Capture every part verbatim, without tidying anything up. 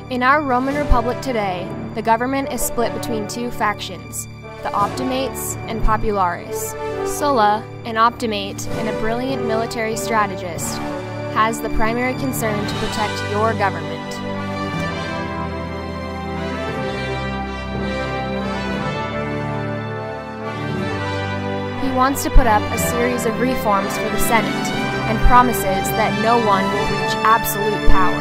In our Roman Republic today, the government is split between two factions, the Optimates and Populares. Sulla, an Optimate and a brilliant military strategist, has the primary concern to protect your government. He wants to put up a series of reforms for the Senate and promises that no one will reach absolute power.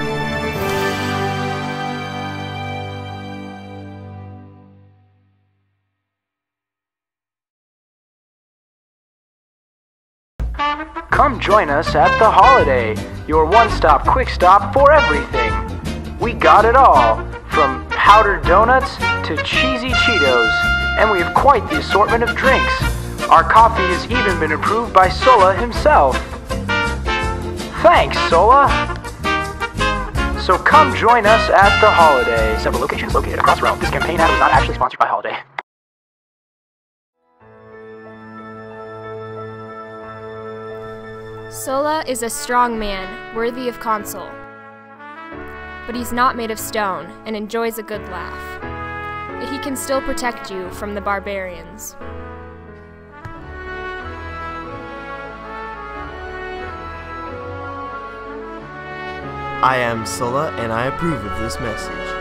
Come join us at The Holiday, your one-stop quick stop for everything. We got it all, from powdered donuts to cheesy Cheetos, and we have quite the assortment of drinks. Our coffee has even been approved by Sulla himself. Thanks, Sulla! So come join us at The Holiday. Several locations located across Rome. This campaign ad was not actually sponsored by Holiday. Sulla is a strong man, worthy of consul. But he's not made of stone and enjoys a good laugh. Yet he can still protect you from the barbarians. I am Sulla, and I approve of this message.